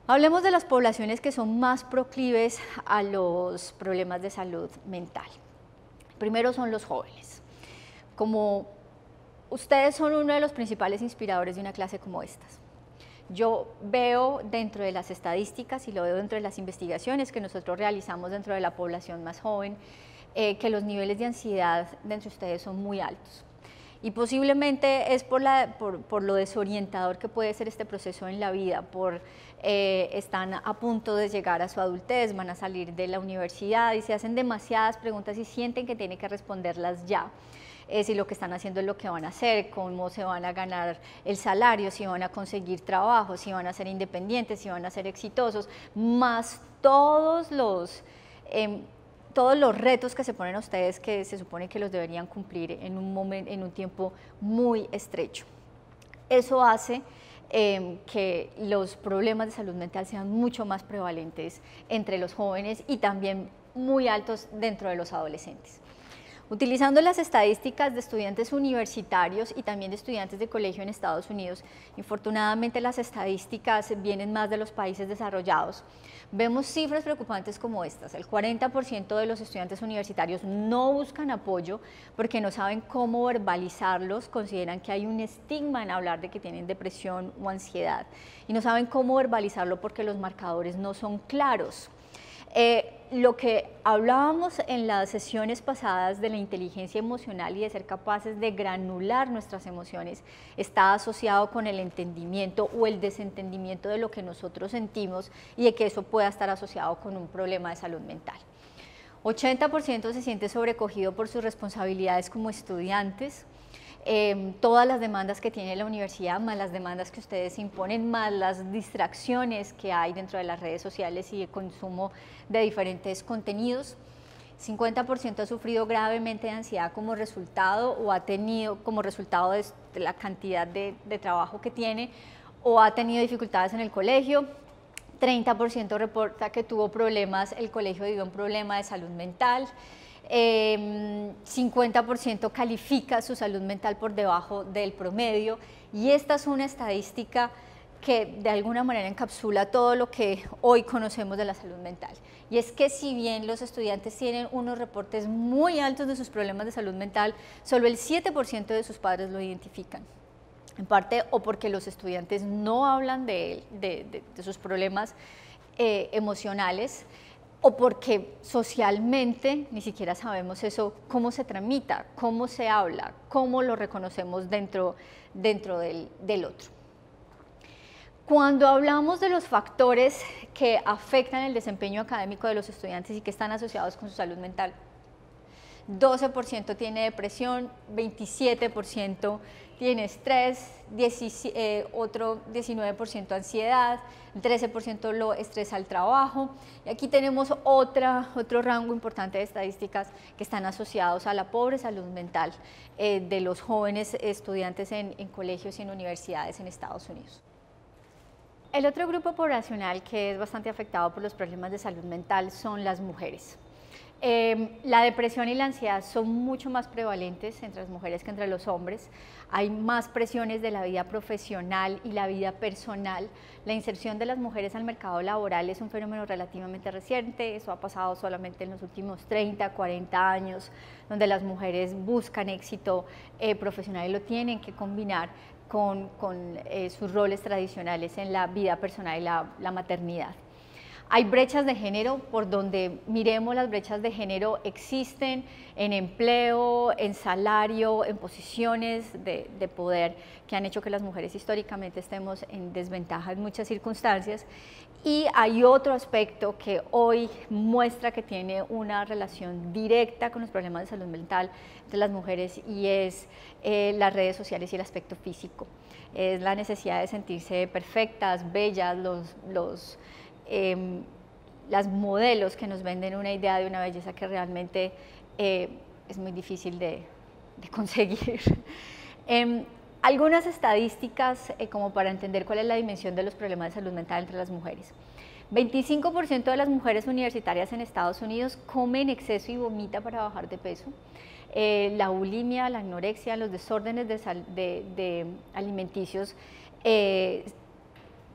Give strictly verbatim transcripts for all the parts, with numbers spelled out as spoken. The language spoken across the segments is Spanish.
Hablemos de las poblaciones que son más proclives a los problemas de salud mental. Primero son los jóvenes. Como ustedes son uno de los principales inspiradores de una clase como estas, yo veo dentro de las estadísticas y lo veo dentro de las investigaciones que nosotros realizamos dentro de la población más joven, eh, que los niveles de ansiedad de entre ustedes son muy altos. Y posiblemente es por, la, por, por lo desorientador que puede ser este proceso en la vida, por eh, están a punto de llegar a su adultez, van a salir de la universidad y se hacen demasiadas preguntas y sienten que tienen que responderlas ya. Eh, si lo que están haciendo es lo que van a hacer, cómo se van a ganar el salario, si van a conseguir trabajo, si van a ser independientes, si van a ser exitosos, más todos los... Eh, todos los retos que se ponen a ustedes que se supone que los deberían cumplir en un, momento, en un tiempo muy estrecho. Eso hace eh, que los problemas de salud mental sean mucho más prevalentes entre los jóvenes y también muy altos dentro de los adolescentes. Utilizando las estadísticas de estudiantes universitarios y también de estudiantes de colegio en Estados Unidos, infortunadamente las estadísticas vienen más de los países desarrollados, vemos cifras preocupantes como estas. El cuarenta por ciento de los estudiantes universitarios no buscan apoyo porque no saben cómo verbalizarlos, consideran que hay un estigma en hablar de que tienen depresión o ansiedad y no saben cómo verbalizarlo porque los marcadores no son claros. Eh, lo que hablábamos en las sesiones pasadas de la inteligencia emocional y de ser capaces de granular nuestras emociones está asociado con el entendimiento o el desentendimiento de lo que nosotros sentimos y de que eso pueda estar asociado con un problema de salud mental. ochenta por ciento se siente sobrecogido por sus responsabilidades como estudiantes. Eh, todas las demandas que tiene la universidad, más las demandas que ustedes imponen, más las distracciones que hay dentro de las redes sociales y el consumo de diferentes contenidos. cincuenta por ciento ha sufrido gravemente de ansiedad como resultado o ha tenido como resultado de la cantidad de, de trabajo que tiene o ha tenido dificultades en el colegio. treinta por ciento reporta que tuvo problemas, el colegio dio un problema de salud mental. Eh, cincuenta por ciento califica su salud mental por debajo del promedio y esta es una estadística que de alguna manera encapsula todo lo que hoy conocemos de la salud mental. Y es que si bien los estudiantes tienen unos reportes muy altos de sus problemas de salud mental, solo el siete por ciento de sus padres lo identifican. En parte o porque los estudiantes no hablan de, de, de, de sus problemas eh, emocionales, o porque socialmente ni siquiera sabemos eso, cómo se tramita, cómo se habla, cómo lo reconocemos dentro, dentro del, del otro. Cuando hablamos de los factores que afectan el desempeño académico de los estudiantes y que están asociados con su salud mental, doce por ciento tiene depresión, veintisiete por ciento tiene estrés, eh, otro diecinueve por ciento ansiedad, trece por ciento lo estresa al trabajo. Y aquí tenemos otra, otro rango importante de estadísticas que están asociados a la pobre salud mental eh, de los jóvenes estudiantes en, en colegios y en universidades en Estados Unidos. El otro grupo poblacional que es bastante afectado por los problemas de salud mental son las mujeres. Eh, la depresión y la ansiedad son mucho más prevalentes entre las mujeres que entre los hombres. Hay más presiones de la vida profesional y la vida personal. La inserción de las mujeres al mercado laboral es un fenómeno relativamente reciente. Eso ha pasado solamente en los últimos treinta, cuarenta años, donde las mujeres buscan éxito eh, profesional y lo tienen que combinar con, con eh, sus roles tradicionales en la vida personal y la, la maternidad. Hay brechas de género, por donde miremos las brechas de género existen en empleo, en salario, en posiciones de, de poder que han hecho que las mujeres históricamente estemos en desventaja en muchas circunstancias. Y hay otro aspecto que hoy muestra que tiene una relación directa con los problemas de salud mental de las mujeres y es eh, las redes sociales y el aspecto físico. Es la necesidad de sentirse perfectas, bellas, los... los Eh, las modelos que nos venden una idea de una belleza que realmente eh, es muy difícil de, de conseguir. eh, algunas estadísticas eh, como para entender cuál es la dimensión de los problemas de salud mental entre las mujeres. veinticinco por ciento de las mujeres universitarias en Estados Unidos comen en exceso y vomita para bajar de peso. Eh, la bulimia, la anorexia, los desórdenes de, sal, de, de alimenticios eh,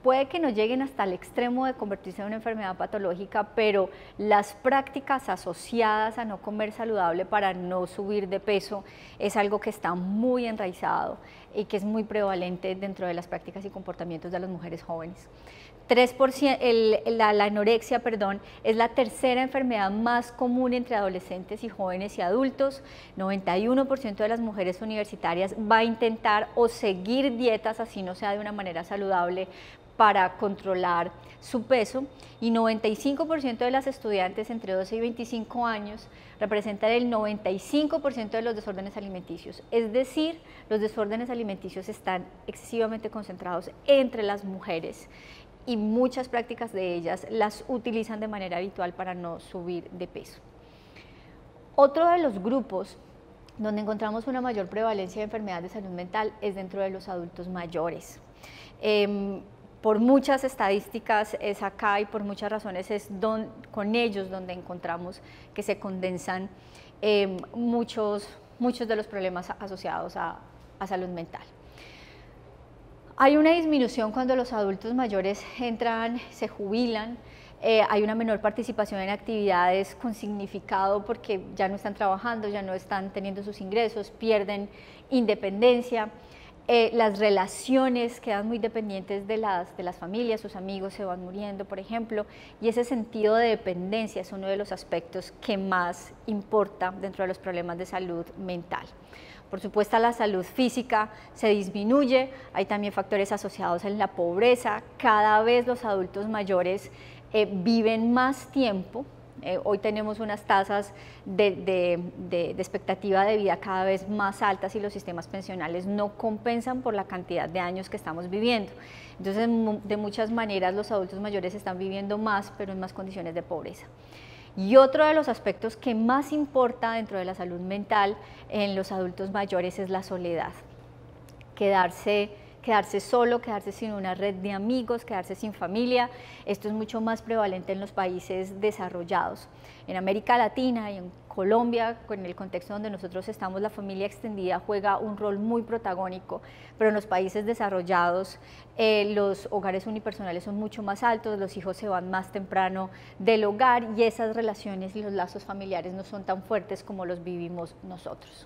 puede que no lleguen hasta el extremo de convertirse en una enfermedad patológica, pero las prácticas asociadas a no comer saludable para no subir de peso es algo que está muy enraizado y que es muy prevalente dentro de las prácticas y comportamientos de las mujeres jóvenes. tres por ciento, el, la, la anorexia, perdón, es la tercera enfermedad más común entre adolescentes y jóvenes y adultos. noventa y uno por ciento de las mujeres universitarias va a intentar o seguir dietas, así no sea de una manera saludable, para controlar su peso, y noventa y cinco por ciento de las estudiantes entre doce y veinticinco años representan el noventa y cinco por ciento de los desórdenes alimenticios. Es decir, los desórdenes alimenticios están excesivamente concentrados entre las mujeres y muchas prácticas de ellas las utilizan de manera habitual para no subir de peso. Otro de los grupos donde encontramos una mayor prevalencia de enfermedades de salud mental es dentro de los adultos mayores. Eh, por muchas estadísticas es acá y por muchas razones es don, con ellos donde encontramos que se condensan eh, muchos, muchos de los problemas asociados a, a salud mental. Hay una disminución cuando los adultos mayores entran, se jubilan, eh, hay una menor participación en actividades con significado porque ya no están trabajando, ya no están teniendo sus ingresos, pierden independencia, eh, las relaciones quedan muy dependientes de las, de las familias, sus amigos se van muriendo, por ejemplo, y ese sentido de dependencia es uno de los aspectos que más importa dentro de los problemas de salud mental. Por supuesto, la salud física se disminuye, hay también factores asociados en la pobreza, cada vez los adultos mayores eh, viven más tiempo, eh, hoy tenemos unas tasas de, de, de, de expectativa de vida cada vez más altas y los sistemas pensionales no compensan por la cantidad de años que estamos viviendo. Entonces, de muchas maneras los adultos mayores están viviendo más, pero en más condiciones de pobreza. Y otro de los aspectos que más importa dentro de la salud mental en los adultos mayores es la soledad. Quedarse, quedarse solo, quedarse sin una red de amigos, quedarse sin familia. Esto es mucho más prevalente en los países desarrollados. En América Latina y en Colombia, en el contexto donde nosotros estamos, la familia extendida juega un rol muy protagónico, pero en los países desarrollados eh, los hogares unipersonales son mucho más altos, los hijos se van más temprano del hogar y esas relaciones y los lazos familiares no son tan fuertes como los vivimos nosotros.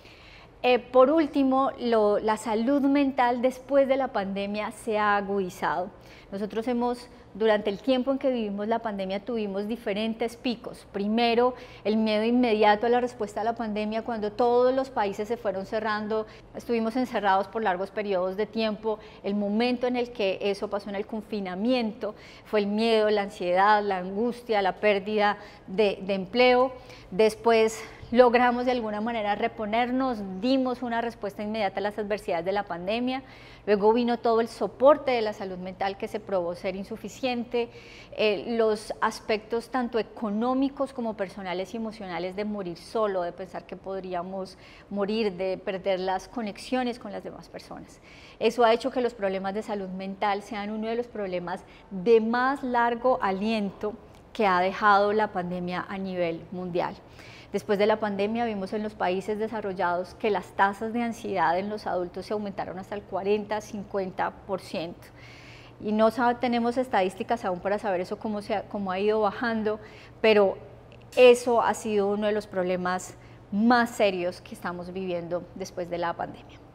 Eh, por último, lo, la salud mental después de la pandemia se ha agudizado. Nosotros hemos, durante el tiempo en que vivimos la pandemia, tuvimos diferentes picos. Primero, el miedo inmediato a la respuesta a la pandemia, cuando todos los países se fueron cerrando, estuvimos encerrados por largos periodos de tiempo. El momento en el que eso pasó en el confinamiento fue el miedo, la ansiedad, la angustia, la pérdida de, de empleo. Después, logramos de alguna manera reponernos, dimos una respuesta inmediata a las adversidades de la pandemia, luego vino todo el soporte de la salud mental que se probó ser insuficiente, eh, los aspectos tanto económicos como personales y emocionales de morir solo, de pensar que podríamos morir, de perder las conexiones con las demás personas. Eso ha hecho que los problemas de salud mental sean uno de los problemas de más largo aliento que ha dejado la pandemia a nivel mundial. Después de la pandemia vimos en los países desarrollados que las tasas de ansiedad en los adultos se aumentaron hasta el cuarenta a cincuenta por ciento. Y no tenemos estadísticas aún para saber eso cómo, se ha, cómo ha ido bajando, pero eso ha sido uno de los problemas más serios que estamos viviendo después de la pandemia.